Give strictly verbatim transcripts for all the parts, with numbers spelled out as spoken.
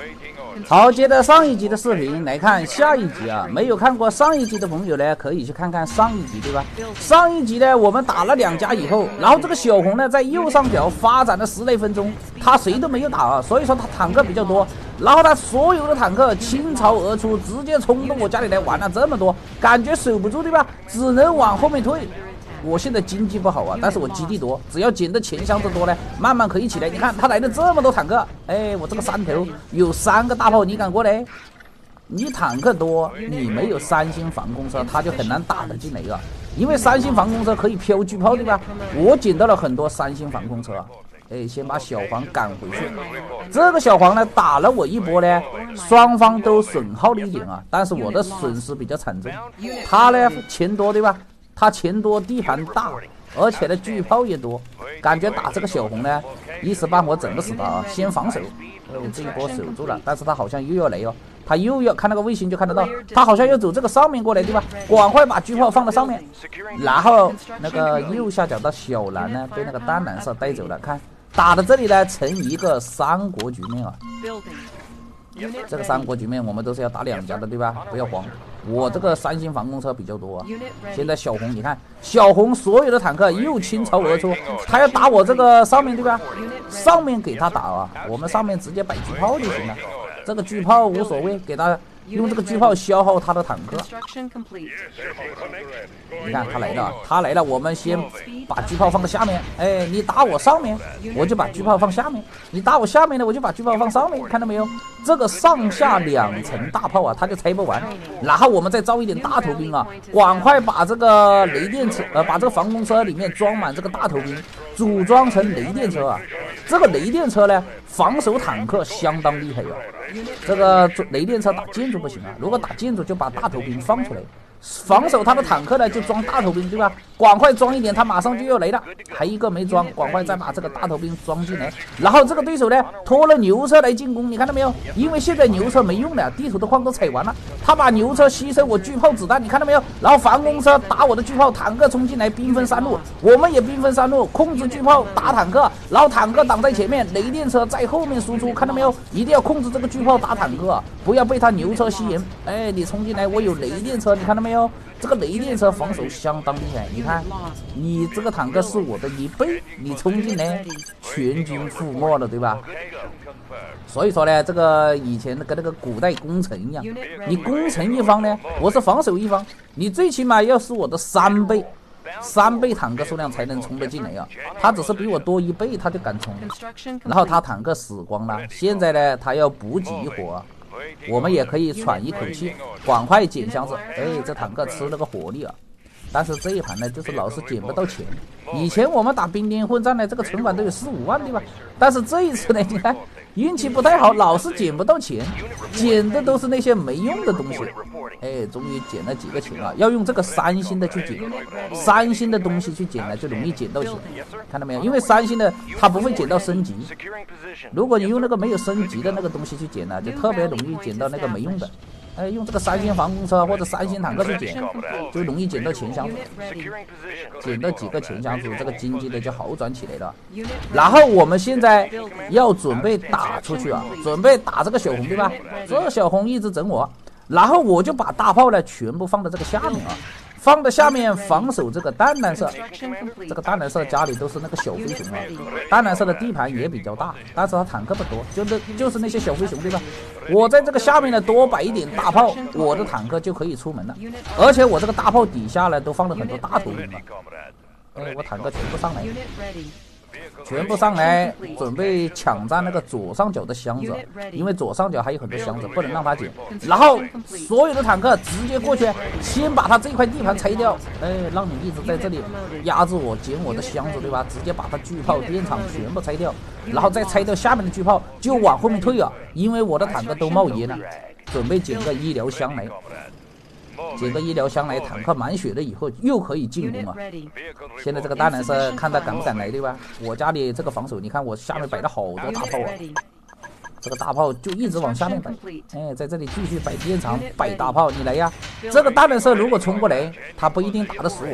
好，接着上一集的视频来看下一集啊！没有看过上一集的朋友呢，可以去看看上一集，对吧？上一集呢，我们打了两家以后，然后这个小红呢，在右上角发展了十来分钟，他谁都没有打啊，所以说他坦克比较多。然后他所有的坦克倾巢而出，直接冲到我家里来玩了这么多，感觉守不住，对吧？只能往后面退。我现在经济不好啊，但是我基地多，只要捡的钱箱子多呢，慢慢可以起来。你看他来了这么多坦克，哎，我这个山头有三个大炮，你敢过来？你坦克多，你没有三星防空车，他就很难打得进来啊。因为三星防空车可以飘巨炮，对吧？我捡到了很多三星防空车，哎，先把小黄赶回去。这个小黄呢，打了我一波呢，双方都损耗了一点啊，但是我的损失比较惨重。他呢钱多，对吧？他钱多，地盘大，而且呢巨炮也多，感觉打这个小红呢，一时半会整不死他啊。先防守，哎，这一波守住了，但是他好像又要来哦，他又要看那个卫星就看得到，他好像要走这个上面过来，对吧？赶快把巨炮放到上面，然后那个右下角的小蓝呢，被那个淡蓝色带走了，看打的这里呢，成一个三国局面啊。这个三国局面我们都是要打两家的，对吧？不要慌。我这个三星防空车比较多啊。现在小红，你看小红所有的坦克又倾巢而出，他要打我这个上面，对吧？上面给他打啊，我们上面直接摆巨炮就行了。这个巨炮无所谓，给他用这个巨炮消耗他的坦克。你看他来了，他来了，我们先把巨炮放到下面。哎，你打我上面，我就把巨炮放下面；你打我下面呢，我就把巨炮放上面。看到没有？这个上下两层大炮啊，他就拆不完。然后我们再招一点大头兵啊，赶快把这个雷电车，呃，把这个防空车里面装满这个大头兵，组装成雷电车啊。这个雷电车呢，防守坦克相当厉害啊。这个雷电车打建筑不行啊，如果打建筑就把大头兵放出来，防守他的坦克呢就装大头兵，对吧？赶快装一点，他马上就要来了，还一个没装，赶快再把这个大头兵装进来。然后这个对手呢拖了牛车来进攻，你看到没有？因为现在牛车没用了，地图的矿都采完了，他把牛车牺牲我巨炮子弹，你看到没有？然后防空车打我的巨炮，坦克冲进来，兵分三路，我们也兵分三路，控制巨炮打坦克，然后坦克挡在前面，雷电车在后面输出，看到没有？一定要控制这个巨炮打坦克，不要被他牛车吸引。哎，你冲进来，我有雷电车，你看到没有？这个雷电车防守相当厉害，你看，你这个坦克是我的一倍，你冲进来，全军覆没了，对吧？所以说呢，这个以前跟那个古代攻城一样，你攻城一方呢，我是防守一方，你最起码要是我的三倍。三倍坦克数量才能冲得进来啊！他只是比我多一倍，他就敢冲。然后他坦克死光了，现在呢，他要补给一伙，我们也可以喘一口气，赶快捡箱子。哎，这坦克吃了个火力啊！但是这一盘呢，就是老是捡不到钱。以前我们打兵丁混战呢，这个存款都有四五万，对吧？但是这一次呢，你看运气不太好，老是捡不到钱，捡的都是那些没用的东西。哎，终于捡了几个钱啊！要用这个三星的去捡，三星的东西去捡呢，就容易捡到钱。看到没有？因为三星的它不会捡到升级，如果你用那个没有升级的那个东西去捡呢，就特别容易捡到那个没用的。哎，用这个三星防空车或者三星坦克去捡，就容易捡到钱箱子，捡到几个钱箱子，这个经济呢就好转起来了。然后我们现在要准备打出去啊，准备打这个小红，对吧？这个小红一直整我，然后我就把大炮呢全部放到这个下面啊。放在下面防守这个淡蓝色，这个淡蓝色家里都是那个小飞熊啊。淡蓝色的地盘也比较大，但是它坦克不多，就是就是那些小飞熊，对吧？我在这个下面呢多摆一点大炮，我的坦克就可以出门了。而且我这个大炮底下呢都放了很多大头兵了。哎，我坦克全部上来。全部上来，准备抢占那个左上角的箱子，因为左上角还有很多箱子，不能让他捡。然后所有的坦克直接过去，先把他这块地盘拆掉，哎，让你一直在这里压制我，捡我的箱子，对吧？直接把他巨炮、电厂全部拆掉，然后再拆掉下面的巨炮，就往后面退啊，因为我的坦克都冒烟了，准备捡个医疗箱来。捡个医疗箱来，坦克满血了以后又可以进攻啊！现在这个大蓝色看他敢不敢来，对吧？我家里这个防守，你看我下面摆了好多大炮啊，这个大炮就一直往下面摆，哎，在这里继续摆电厂、摆大炮，你来呀！这个大蓝色如果冲过来，他不一定打得死我，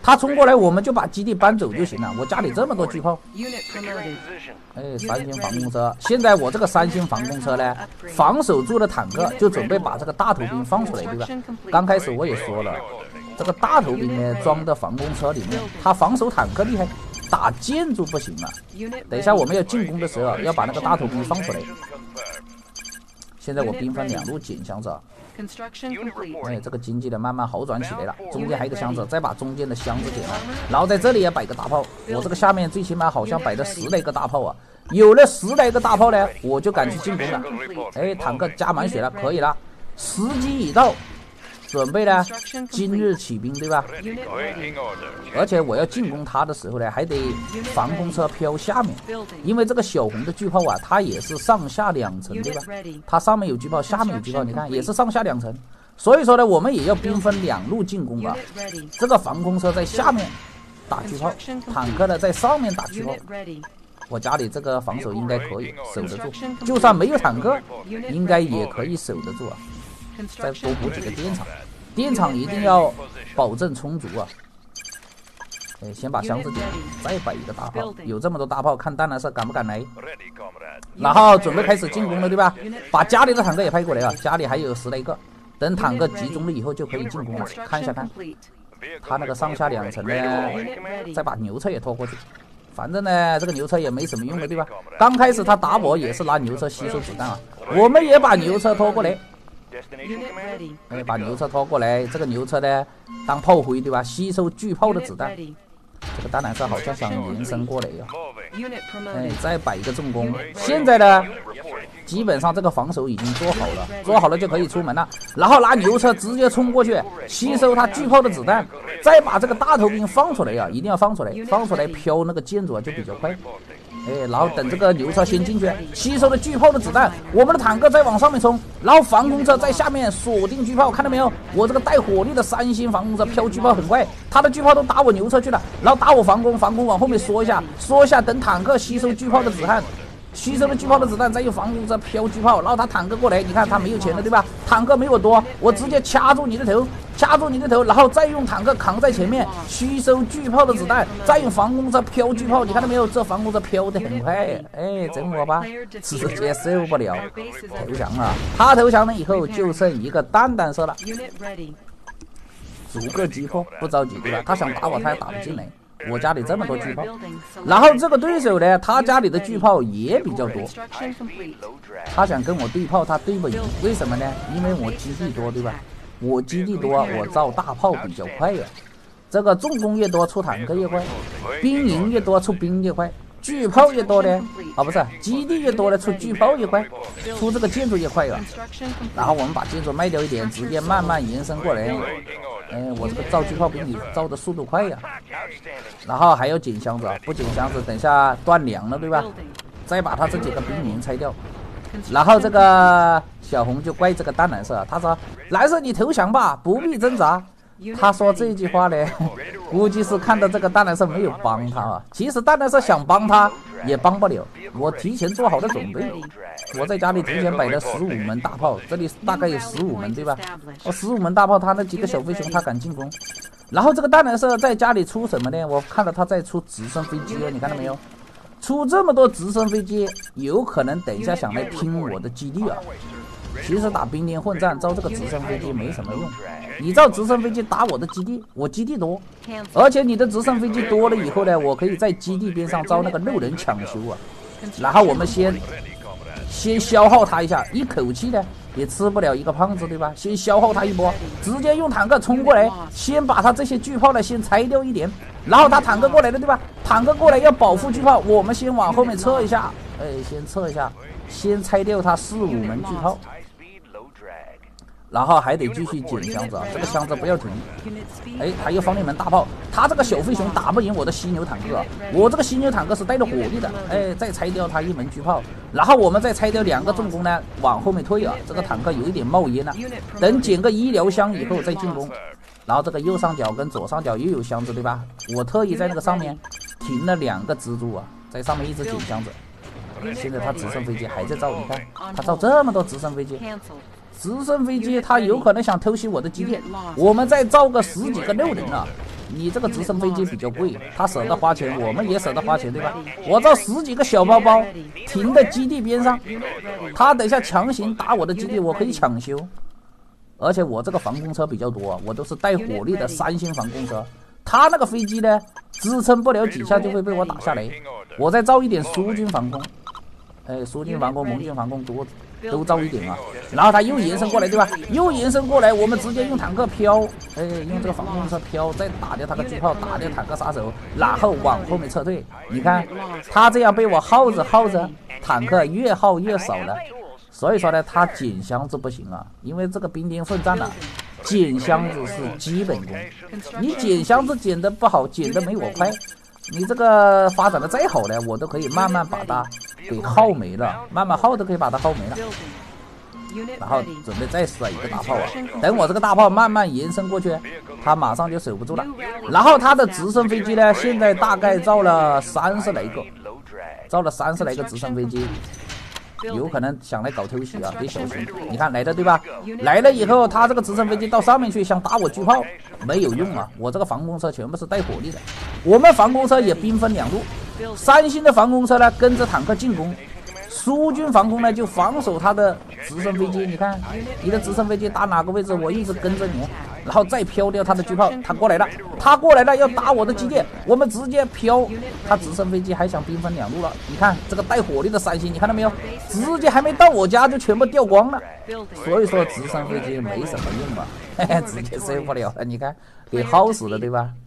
他冲过来我们就把基地搬走就行了。我家里这么多巨炮，哎，三星防空车。现在我这个三星防空车呢，防守住的坦克就准备把这个大头兵放出来，对吧？刚开始我也说了，这个大头兵呢装的防空车里面，它防守坦克厉害，打建筑不行了。等一下我们要进攻的时候，要把那个大头兵放出来。现在我兵分两路捡箱子，哎，这个经济呢慢慢好转起来了。中间还有一个箱子，再把中间的箱子捡了，然后在这里也摆个大炮。我这个下面最起码好像摆了十来个大炮啊，有了十来个大炮呢，我就敢去进攻了。哎，坦克加满血了，可以了，时机已到。准备呢，今日起兵，对吧？而且我要进攻他的时候呢，还得防空车飘下面，因为这个小红的巨炮啊，它也是上下两层，对吧？它上面有巨炮，下面有巨炮，你看也是上下两层。所以说呢，我们也要兵分两路进攻啊。这个防空车在下面打巨炮，坦克呢在上面打巨炮。我家里这个防守应该可以守得住，就算没有坦克，应该也可以守得住啊。再多补几个电厂，电厂一定要保证充足啊！哎，先把箱子点，再摆一个大炮，有这么多大炮，看蛋蓝色敢不敢来？然后准备开始进攻了，对吧？把家里的坦克也派过来啊，家里还有十来个，等坦克集中了以后就可以进攻了。看一下看，他那个上下两层呢，再把牛车也拖过去。反正呢，这个牛车也没什么用的，对吧？刚开始他打我也是拿牛车吸收子弹啊，我们也把牛车拖过来。哎，把牛车拖过来，这个牛车呢当炮灰，对吧？吸收巨炮的子弹。这个淡蓝色好像想延伸过来呀、啊。哎，再摆一个重攻。现在呢，基本上这个防守已经做好了，做好了就可以出门了。然后拿牛车直接冲过去，吸收他巨炮的子弹，再把这个大头兵放出来呀、啊，一定要放出来，放出来飘那个建筑啊就比较快。哎，然后等这个牛车先进去，吸收了巨炮的子弹，我们的坦克再往上面冲，然后防空车在下面锁定巨炮，看到没有？我这个带火力的三星防空车飘巨炮很快，他的巨炮都打我牛车去了，然后打我防空，防空往后面缩一下，缩一下，等坦克吸收巨炮的子弹。吸收了巨炮的子弹，再用防空车飘巨炮，然后他坦克过来，你看他没有钱了，对吧？坦克没我多，我直接掐住你的头，掐住你的头，然后再用坦克扛在前面，吸收巨炮的子弹，再用防空车飘巨炮，你看到没有？这防空车飘得很快，哎，整我吧，直接受不了，投降了。他投降了以后，就剩一个蛋蛋色了，逐个击破，不着急，对吧？他想打我，他也打不进来。我家里这么多巨炮，然后这个对手呢，他家里的巨炮也比较多，他想跟我对炮，他对不赢，为什么呢？因为我基地多，对吧？我基地多，我造大炮比较快呀。这个重工越多，出坦克越快；兵营越多，出兵越快；巨炮越多呢，啊不是，基地越多呢，出巨炮越快，出这个建筑越快呀。然后我们把建筑卖掉一点，直接慢慢延伸过来。哎，我这个造巨炮比你造的速度快呀，然后还要捡箱子，不捡箱子等下断粮了，对吧？再把他这几个兵营拆掉，然后这个小红就怪这个淡蓝色，他说：“蓝色你投降吧，不必挣扎。”他说这句话呢，估计是看到这个淡蓝色没有帮他啊。其实淡蓝色想帮他也帮不了，我提前做好的准备，我在家里提前摆了十五门大炮，这里大概有十五门，对吧？我十五门大炮，他那几个小飞熊他敢进攻。然后这个淡蓝色在家里出什么呢？我看到他在出直升飞机哦，你看到没有？出这么多直升飞机，有可能等一下想来拼我的基地啊。其实打兵连混战造这个直升飞机没什么用，你造直升飞机打我的基地，我基地多，而且你的直升飞机多了以后呢，我可以在基地边上招那个路人抢修啊。然后我们先先消耗他一下，一口气呢也吃不了一个胖子，对吧？先消耗他一波，直接用坦克冲过来，先把他这些巨炮呢先拆掉一点，然后他坦克过来了，对吧？坦克过来要保护巨炮，我们先往后面撤一下，哎，先撤一下，先拆掉他四五门巨炮。然后还得继续捡箱子啊，这个箱子不要停。哎，他又放了一门大炮，他这个小飞熊打不赢我的犀牛坦克，我这个犀牛坦克是带着火力的。哎，再拆掉他一门巨炮，然后我们再拆掉两个重工呢，往后面退啊。这个坦克有一点冒烟了，等捡个医疗箱以后再进攻。然后这个右上角跟左上角又有箱子，对吧？我特意在那个上面停了两个蜘蛛啊，在上面一直捡箱子。现在他直升飞机还在造，你看他造这么多直升飞机。直升飞机他有可能想偷袭我的基地，我们再造个十几个六人啊， 你这个直升飞机比较贵，他舍得花钱，我们也舍得花钱，对吧？我这十几个小包包停在基地边上，他等下强行打我的基地，我可以抢修。而且我这个防空车比较多，我都是带火力的三星防空车。他那个飞机呢，支撑不了几下就会被我打下来。我再造一点苏军防空，哎，苏军防空、盟军防空多都造一点啊。然后他又延伸过来，对吧？又延伸过来，我们直接用坦克飘，哎，用这个防空车飘，再打掉他的巨炮，打掉坦克杀手，然后往后面撤退。你看他这样被我耗着耗着，坦克越耗越少了。所以说呢，他捡箱子不行啊，因为这个兵丁奋战了，捡箱子是基本功。你捡箱子捡的不好，捡的没我快，你这个发展的再好呢，我都可以慢慢把它给耗没了，慢慢耗都可以把它耗没了。然后准备再甩一个大炮啊，等我这个大炮慢慢延伸过去，他马上就守不住了。然后他的直升飞机呢，现在大概造了三十来个，造了三十来个直升飞机。有可能想来搞偷袭啊，得小心。你看来了对吧？来了以后，他这个直升飞机到上面去想打我巨炮，没有用啊！我这个防空车全部是带火力的，我们防空车也兵分两路。三星的防空车呢跟着坦克进攻，苏军防空呢就防守他的直升飞机。你看你的直升飞机打哪个位置，我一直跟着你，然后再飘掉他的巨炮。他过来了，他过来了要打我的基地，我们直接飘。他直升飞机还想兵分两路了。你看这个带火力的三星，你看到没有？直接还没到我家就全部掉光了。所以说直升飞机没什么用吧，嘿嘿，直接收不了了。你看给耗死了，对吧？